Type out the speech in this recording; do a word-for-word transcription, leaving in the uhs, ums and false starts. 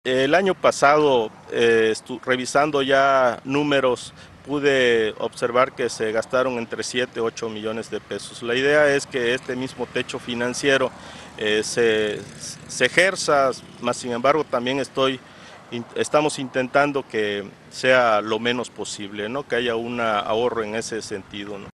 El año pasado, eh, revisando ya números, pude observar que se gastaron entre siete y ocho millones de pesos. La idea es que este mismo techo financiero eh, se, se ejerza, más sin embargo también estoy, estamos intentando que sea lo menos posible, ¿no? Que haya un ahorro en ese sentido, ¿no?